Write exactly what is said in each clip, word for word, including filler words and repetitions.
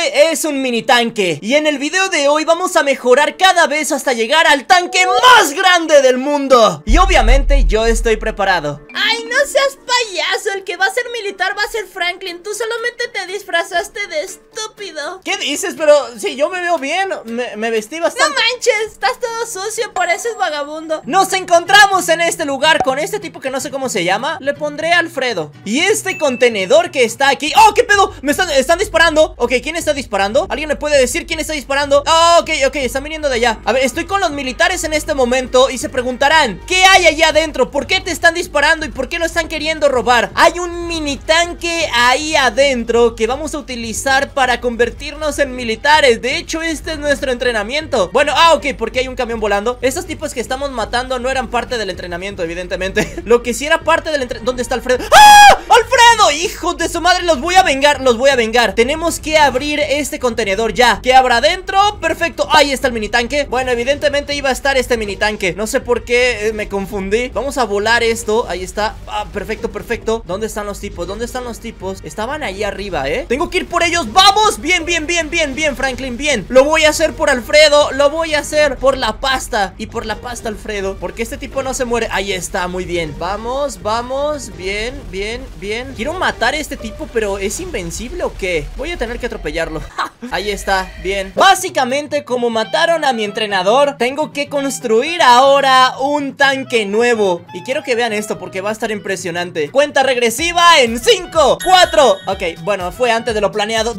Este es un mini tanque y en el video de hoy vamos a mejorar cada vez hasta llegar al tanque más grande del mundo. Y obviamente yo estoy preparado. Ay, no seas payaso, el que va a ser militar va a ser Franklin. Tú solamente te disfrazaste de estúpido. ¿Qué dices? Pero si yo me veo bien, me, me vestí bastante. No manches, estás todo sucio, pareces vagabundo. Nos encontramos en este lugar con este tipo que no sé cómo se llama. Le pondré Alfredo. Y este contenedor que está aquí. ¡Oh, qué pedo! Me están, están disparando. Ok, ¿quién está disparando? ¿Alguien me puede decir quién está disparando? Oh, ok, ok, están viniendo de allá. A ver, estoy con los militares en este momento y se preguntarán, ¿qué hay allá adentro? ¿Por qué te están disparando y por qué lo están queriendo robar? Hay un mini tanque ahí adentro que vamos a utilizar para convertirnos en militares. De hecho, este es nuestro entrenamiento. Bueno, ah, ok, porque hay un camión volando. Estos tipos que estamos matando no eran parte del entrenamiento, evidentemente. Lo que sí era parte del entrenamiento. ¿Dónde está Alfredo? ¡Ah! ¡Alfredo! ¡Hijo de su madre! Los voy a vengar, los voy a vengar. Tenemos que abrir este contenedor ya. ¿Qué habrá dentro? Perfecto. Ahí está el mini tanque. Bueno, evidentemente iba a estar este mini tanque. No sé por qué eh, me confundí. Vamos a volar esto. Ahí está. Ah, perfecto, perfecto. ¿Dónde están los tipos? ¿Dónde están los tipos? Estaban ahí arriba, ¿eh? Tengo que ir por ellos. ¡Vamos! Bien, bien, bien, bien, bien, Franklin, bien. Lo voy a hacer por Alfredo. Lo voy a hacer por la pasta. Y por la pasta, Alfredo. Porque este tipo no se muere. Ahí está, muy bien. Vamos, vamos. Bien, bien, bien. Quiero matar a este tipo, pero ¿es invencible o qué? Voy a tener que atropellarlo. Ahí está, bien. Básicamente, como mataron a mi entrenador, tengo que construir ahora un tanque nuevo. Y quiero que vean esto porque va a estar impresionante. Cuenta regresiva en cinco, cuatro. Ok, bueno, fue antes de lo planeado.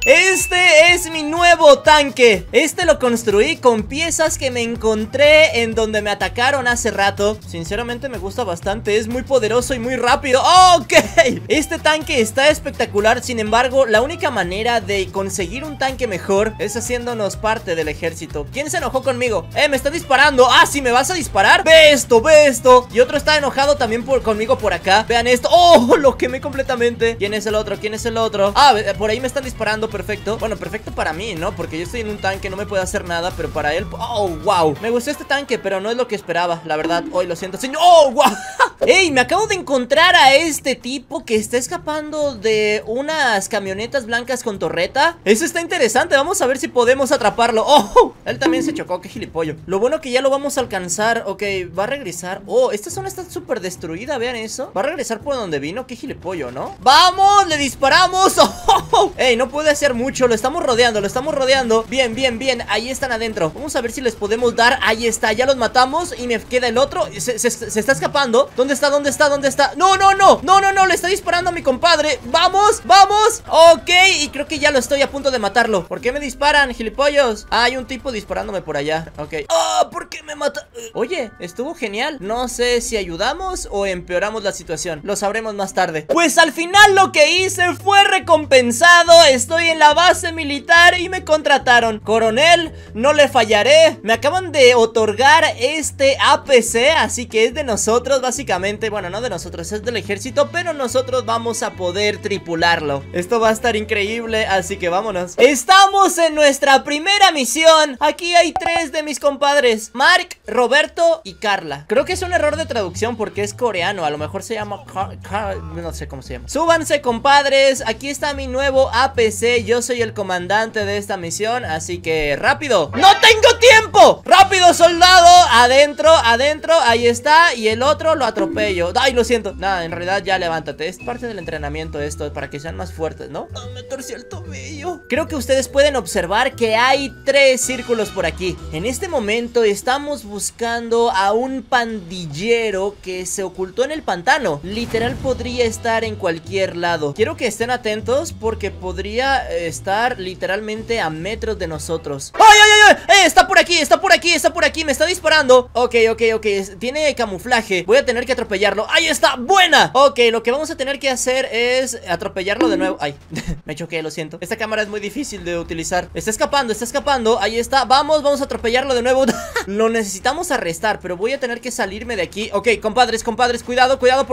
Este es mi nuevo tanque. Este lo construí con piezas que me encontré en donde me atacaron hace rato. Sinceramente me gusta bastante. Es muy poderoso y muy rápido. Ok, este tanque está espectacular. Sin embargo, la única manera de conseguir un tanque mejor es haciéndonos parte del ejército. ¿Quién se enojó conmigo? Eh, me está disparando. Ah, ¿sí me vas a disparar? Ve esto, ve esto. Y otro está enojado también por, conmigo por acá. Vean esto. Oh, lo quemé completamente. ¿Quién es el otro? ¿Quién es el otro? Ah, por ahí me están disparando. Perfecto. Bueno, perfecto para mí, ¿no? Porque yo estoy en un tanque, no me puede hacer nada. Pero para él, oh, wow. Me gustó este tanque, pero no es lo que esperaba, la verdad. Hoy lo siento, señor. Oh, wow. Ey, me acabo de encontrar a este tipo que está escapando de unas camionetas blancas con torreta. Eso está interesante, vamos a ver si podemos atraparlo. Oh, él también se chocó, qué gilipollo. Lo bueno que ya lo vamos a alcanzar. Ok, va a regresar. Oh, esta zona está súper destruida, vean eso. Va a regresar por donde vino, qué gilipollo, ¿no? ¡Vamos! ¡Le disparamos! Oh, ey, no puede hacer mucho, lo estamos rodeando, lo estamos rodeando. Bien, bien, bien, ahí están adentro. Vamos a ver si les podemos dar, ahí está, ya los matamos. Y me queda el otro, se, se, se está escapando. ¿Dónde está? ¿Dónde está? ¿Dónde está? No, no, no, no, no, no, le está disparando a mi compadre. Vamos, vamos. Ok, y creo que ya lo estoy a punto de matarlo. ¿Por qué me disparan, gilipollos? Ah, hay un tipo disparándome por allá. Ok. Ah, ¿por qué me mata? Oye, estuvo genial. No sé si ayudamos o empeoramos la situación. Lo sabremos más tarde. Pues al final lo que hice fue recompensado. Estoy en la base militar y me contrataron. Coronel, no le fallaré. Me acaban de otorgar este A P C, así que es de nosotros básicamente. Bueno, no de nosotros, es del ejército, pero nosotros vamos a poder tripularlo. Esto va a estar increíble, así que vámonos. Estamos en nuestra primera misión. Aquí hay tres de mis compadres: Mark, Roberto y Carla. Creo que es un error de traducción porque es coreano. A lo mejor se llama Car Car no sé cómo se llama. Súbanse, compadres. Aquí está mi nuevo A P C. Yo soy el comandante de esta misión, así que rápido. ¡No tengo tiempo! ¡Rápido, soldado! Adentro, adentro, ahí está. Y el otro lo atropello. Ay, lo siento. Nada, en realidad ya levántate. Es parte del entrenamiento esto, para que sean más fuertes, ¿no? Oh, me torcí el tobillo. Creo que ustedes pueden observar que hay tres círculos por aquí. En este momento estamos buscando a un pandillero que se ocultó en el pantano. Literal podría estar en cualquier lado. Quiero que estén atentos porque podría estar literalmente a metros de nosotros. ¡Ay, ay, ay! ay! Eh, está por aquí, está por aquí, está por aquí. Me está disparando. Ok, ok, ok. Tiene camuflaje. Voy a tener que atropellarlo. ¡Ahí está! ¡Buena! Ok, lo que vamos a tener que hacer es atropellarlo de nuevo. Ay, me choqué, lo siento. Esta cámara es muy difícil de utilizar. Está escapando, está escapando. Ahí está, vamos, vamos a atropellarlo de nuevo. Lo necesitamos arrestar, pero voy a tener que salirme de aquí. Ok, compadres, compadres, cuidado, cuidado porque nos va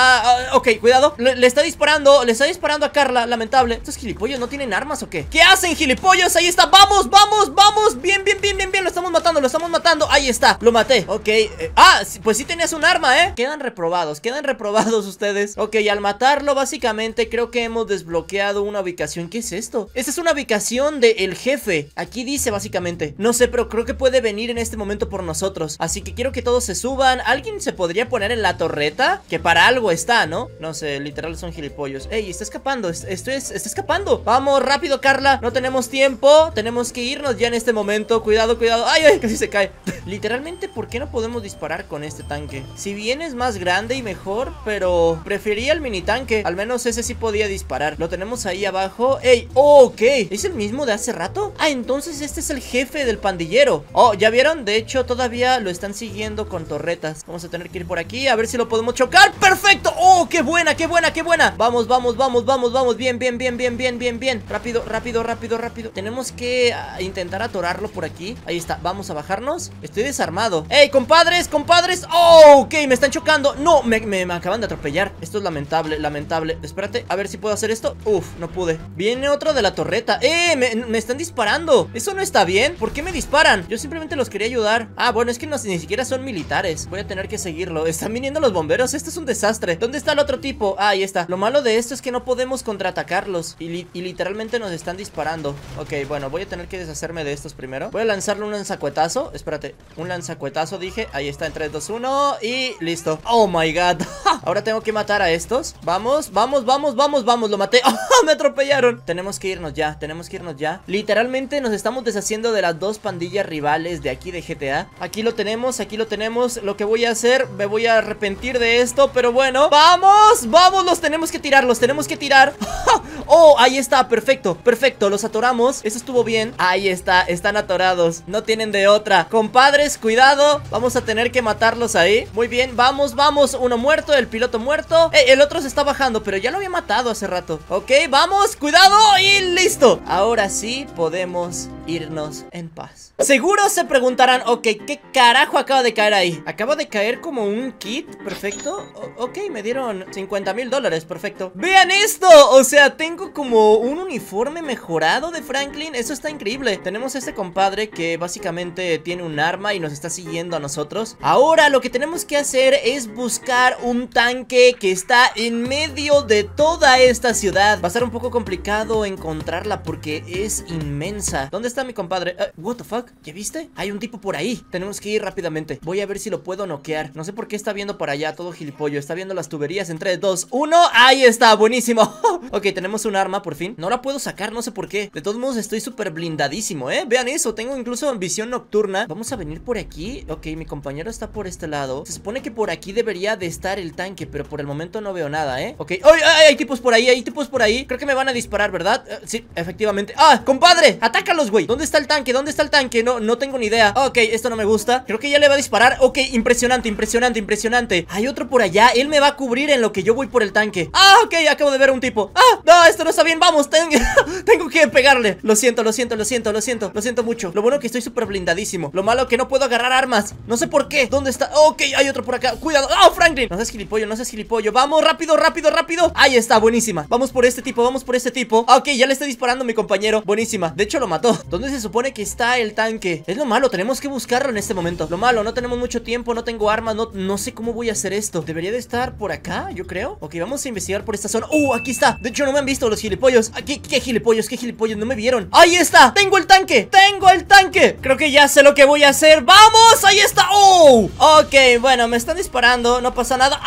Ah, ah, ok, cuidado. Le, le está disparando, le está disparando a Carla, lamentable. ¿Estos gilipollas no tienen armas o qué? ¿Qué hacen, gilipollas? Ahí está, vamos, vamos, vamos. Bien, bien, bien, bien, bien, lo estamos matando, lo estamos matando. Ahí está, lo maté, ok. eh, Ah, pues sí tenías un arma, ¿eh? Quedan reprobados, quedan reprobados ustedes. Ok, al matarlo, básicamente creo que hemos desbloqueado una ubicación. ¿Qué es esto? Esta es una ubicación del jefe. Aquí dice básicamente, no sé, pero creo que puede venir en este momento por nosotros. Así que quiero que todos se suban. ¿Alguien se podría poner en la torreta? Que para algo está, ¿no? No sé, literal son gilipollos. Ey, está escapando, esto es, está escapando. Vamos, rápido, Carla, no tenemos tiempo. Tenemos que irnos ya en este momento. Cuidado, cuidado, ay, ay, casi se cae. Literalmente, ¿por qué no podemos disparar con este tanque? Si bien es más grande y mejor, pero prefería el mini tanque. Al menos ese sí podía disparar. Lo tenemos ahí abajo. Ey, oh, ok, ¿es el mismo de hace rato? Ah, entonces este es el jefe del pandillero. Oh, ¿ya vieron? De hecho, todavía lo están siguiendo con torretas. Vamos a tener que ir por aquí, a ver si lo podemos chocar. ¡Perfecto! ¡Oh, qué buena, qué buena, qué buena! Vamos, vamos, vamos, vamos, vamos. Bien, bien, bien, bien, bien, bien, bien. Rápido, rápido, rápido, rápido. Tenemos que uh, intentar atorarlo por aquí. Ahí está, vamos a bajarnos. Estoy desarmado. ¡Ey, compadres, compadres! ¡Oh, ok! Me están chocando. No, me, me, me acaban de atropellar. Esto es lamentable, lamentable. Espérate, a ver si puedo hacer esto. Uf, no pude. Viene otro de la torreta. ¡Eh! Me, me están disparando. Eso no está bien. ¿Por qué me disparan? Yo simplemente los quería ayudar. Ah, bueno, es que no, ni siquiera son militares. Voy a tener que seguirlo. Están viniendo los bomberos. Esto es un desastre. ¿Dónde está el otro tipo? Ah, ahí está. Lo malo de esto es que no podemos contraatacarlos. Y, li y literalmente nos están disparando. Ok, bueno, voy a tener que deshacerme de estos primero. Voy a lanzarle un lanzacuetazo. Espérate, un lanzacuetazo dije. Ahí está, en tres, dos, uno. Y listo. Oh my god. Ahora tengo que matar a estos. Vamos, vamos, vamos, vamos, vamos. Lo maté. ¡Oh, me atropellaron! Tenemos que irnos ya. Tenemos que irnos ya. Literalmente nos estamos deshaciendo de las dos pandillas rivales de aquí de G T A. Aquí lo tenemos, aquí lo tenemos. Lo que voy a hacer, me voy a arrepentir de esto, pero bueno. ¡Vamos! ¡Vamos! Los tenemos que tirar, los tenemos que tirar. ¡Oh! Ahí está, perfecto, perfecto. Los atoramos, eso estuvo bien. Ahí está, están atorados, no tienen de otra. Compadres, cuidado, vamos a tener que matarlos ahí. Muy bien, vamos, vamos. Uno muerto, el piloto muerto. eh, El otro se está bajando, pero ya lo había matado hace rato. Ok, vamos, cuidado y listo. Ahora sí podemos irnos en paz. Seguro se preguntarán, ok, ¿qué carajo acaba de caer ahí? Acaba de caer como un kit, perfecto. o Ok, me dieron cincuenta mil dólares, perfecto. ¡Vean esto! O sea, tengo como un uniforme mejorado de Franklin. Eso está increíble. Tenemos a este compadre que básicamente tiene un arma y nos está siguiendo a nosotros. Ahora lo que tenemos que hacer es buscar un tanque que está en medio de toda esta ciudad. Va a ser un poco complicado encontrarla porque es inmensa. ¿Dónde está mi compadre? Uh, what the fuck? ¿Ya viste? Hay un tipo por ahí. Tenemos que ir rápidamente. Voy a ver si lo puedo noquear. No sé por qué está viendo para allá, todo gilipollo. Está viendo las tuberías en tres, dos, uno. ¡Ahí está! ¡Buenísimo! Ok, tenemos un arma por fin. No la puedo sacar, no sé por qué. De todos modos estoy súper blindadísimo, ¿eh? Vean eso, tengo incluso visión nocturna. Vamos a venir por aquí. Ok, mi compañero está por este lado. Se supone que por aquí debería de estar el tanque, pero por el momento no veo nada, ¿eh? Ok, ¡ay, ay! Hay tipos por ahí, hay tipos por ahí. Creo que me van a disparar, ¿verdad? Uh, sí, efectivamente. ¡Ah! ¡Compadre! ¡Atácalos, güey! ¿Dónde está el tanque? ¿Dónde está el tanque? No, no tengo ni idea. Ok, esto no me gusta. Creo que ya le va a disparar. Ok, impresionante, impresionante, impresionante. Hay otro por allá. Él me va a cubrir en lo que yo voy por el tanque. Ah, ok, acabo de ver a un tipo. Ah, no, esto no está bien. Vamos, ten... tengo que pegarle. Lo siento, lo siento, lo siento, lo siento. Lo siento mucho. Lo bueno que estoy súper blindadísimo. Lo malo que no puedo agarrar armas. No sé por qué. ¿Dónde está? Ok, hay otro por acá. Cuidado. ¡Oh, Franklin! No seas gilipollo, no seas gilipollo. Vamos, rápido, rápido, rápido. Ahí está, buenísima. Vamos por este tipo, vamos por este tipo. Ah, ok, ya le está disparando a mi compañero. Buenísima. De hecho, lo mató. ¿Dónde se supone que está el tanque? Es lo malo, tenemos que buscarlo en este momento. Lo malo, no tenemos mucho tiempo, no tengo armas, no, no sé cómo voy a hacer esto. Debería de estar por acá, yo creo. Ok, vamos a investigar por esta zona. ¡Uh! Aquí está. De hecho, no me han visto los gilipollos. ¿Qué, qué gilipollos? ¿Qué gilipollos? No me vieron. ¡Ahí está! ¡Tengo el tanque! ¡Tengo el tanque! Creo que ya sé lo que voy a hacer. ¡Vamos! ¡Ahí está! ¡Oh! Ok, bueno, me están disparando. No pasa nada.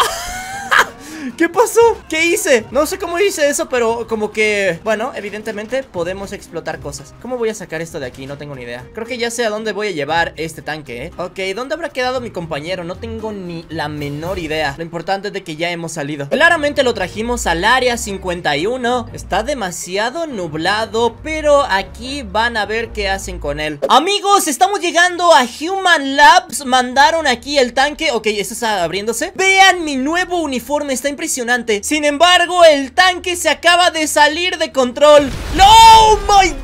¿Qué pasó? ¿Qué hice? No sé cómo hice eso, pero como que... Bueno, evidentemente podemos explotar cosas. ¿Cómo voy a sacar esto de aquí? No tengo ni idea. Creo que ya sé a dónde voy a llevar este tanque, ¿eh? Ok, ¿dónde habrá quedado mi compañero? No tengo ni la menor idea. Lo importante es de que ya hemos salido. Claramente lo trajimos al área cincuenta y uno. Está demasiado nublado, pero aquí van a ver qué hacen con él. Amigos, estamos llegando a Human Labs. Mandaron aquí el tanque. Ok, esto está abriéndose. Vean mi nuevo uniforme, está impresionante. Sin embargo, el tanque se acaba de salir de control. ¡Oh my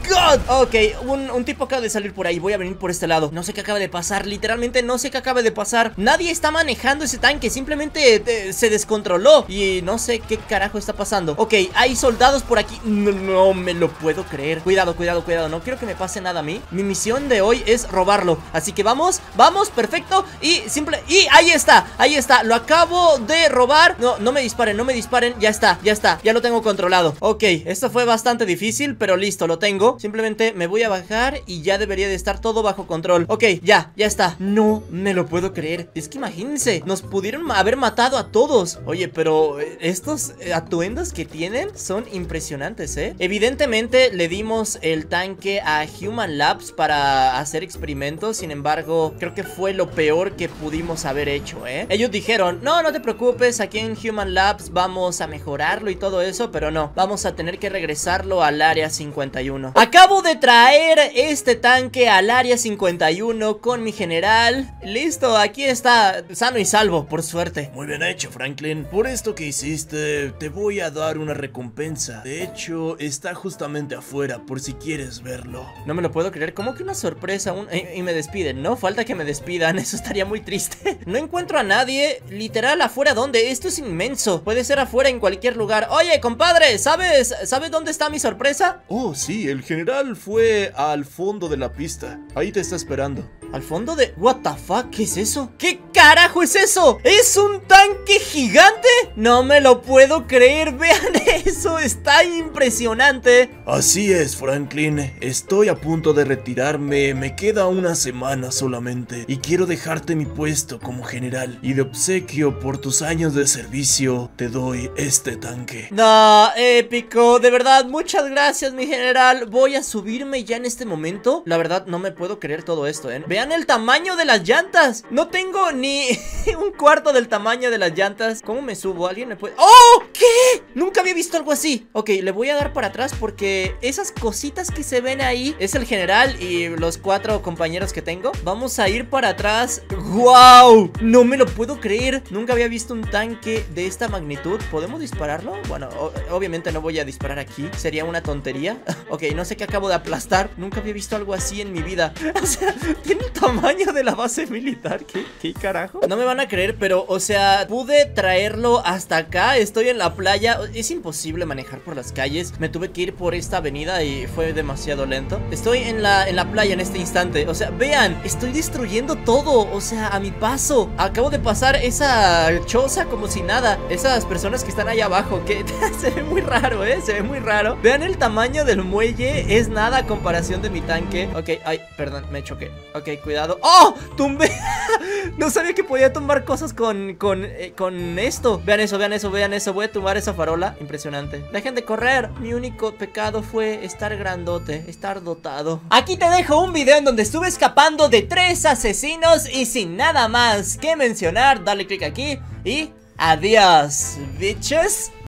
God. Ok, un, un tipo acaba de salir por ahí. Voy a venir por este lado. No sé qué acaba de pasar. Literalmente no sé qué acaba de pasar. Nadie está manejando ese tanque. Simplemente eh, se descontroló. Y no sé qué carajo está pasando. Ok, hay soldados por aquí. No, no me lo puedo creer. Cuidado, cuidado, cuidado. No quiero que me pase nada a mí. Mi misión de hoy es robarlo. Así que vamos, vamos, perfecto. Y simple, y ahí está, ahí está. Lo acabo de robar. No, no me disparen, no me disparen. Ya está, ya está, ya lo tengo controlado. Ok, esto fue bastante difícil, pero listo, lo tengo. Simplemente me voy a bajar y ya debería de estar todo bajo control. Ok, ya, ya está. No me lo puedo creer. Es que imagínense, nos pudieron haber matado a todos. Oye, pero estos atuendos que tienen son impresionantes, ¿eh? Evidentemente le dimos el tanque a Human Labs para hacer experimentos. Sin embargo, creo que fue lo peor que pudimos haber hecho, ¿eh? Ellos dijeron, no, no te preocupes, aquí en Human Labs vamos a mejorarlo y todo eso, pero no, vamos a tener que regresarlo al área cincuenta y uno. Acabo de traer este tanque al área cincuenta y uno con mi general. Listo, aquí está, sano y salvo, por suerte. Muy bien hecho, Franklin. Por esto que hiciste, te voy a dar una recompensa. De hecho, está justamente afuera, por si quieres verlo. No me lo puedo creer, ¿cómo que una sorpresa? Un... Y, y me despiden, ¿no? Falta que me despidan, eso estaría muy triste. No encuentro a nadie, literal, ¿afuera dónde? Esto es inmenso, puede ser afuera en cualquier lugar. Oye, compadre, ¿sabes? ¿Sabes dónde está mi sorpresa? Oh, sí, el general fue al fondo de la pista. Ahí te está esperando. ¿Al fondo de...? What the fuck, ¿qué es eso? ¿Qué carajo es eso? ¿Es un tanque gigante? No me lo puedo creer, vean eso, está impresionante. Así es, Franklin, estoy a punto de retirarme, me queda una semana solamente y quiero dejarte mi puesto como general y de obsequio por tus años de servicio te doy este tanque. No, épico, de verdad, muchas gracias, mi general. Voy a subirme ya en este momento. La verdad, no me puedo creer todo esto, ¿eh? Vean el tamaño de las llantas. No tengo ni un cuarto del tamaño de las llantas. ¿Cómo me subo? ¿Alguien me puede...? ¡Oh! ¿Qué? Nunca había visto algo así. Ok, le voy a dar para atrás porque esas cositas que se ven ahí es el general y los cuatro compañeros que tengo. Vamos a ir para atrás. ¡Wow! No me lo puedo creer. Nunca había visto un tanque de esta magnitud. ¿Podemos dispararlo? Bueno, obviamente no voy a disparar aquí. Sería una tontería. Ok, no sé qué acabo de aplastar. Nunca había visto algo así en mi vida. O sea, tiene el tamaño de la base militar. ¿Qué, qué carajo? No me van a creer, pero, o sea, pude traerlo hasta acá. Estoy en la playa. Es imposible manejar por las calles. Me tuve que ir por esta avenida y fue demasiado lento. Estoy en la, en la playa en este instante. O sea, vean, estoy destruyendo todo. O sea, a mi paso. Acabo de pasar esa choza como si nada. Esas personas que están ahí abajo, que se ve muy raro, ¿eh? Se ve muy raro. Vean el tamaño del muelle. Es nada a comparación de mi tanque. Ok, ay, perdón, me choqué. Ok, cuidado. ¡Oh! ¡Tumbé! No sabía que podía tumbar cosas con, con, eh, con esto. Vean eso, vean eso, vean eso. Voy a tumbar esa farola. Impresionante. Dejen de correr. Mi único pecado fue estar grandote, estar dotado. Aquí te dejo un video en donde estuve escapando de tres asesinos y sin nada más que mencionar, dale click aquí y adiós, bitches.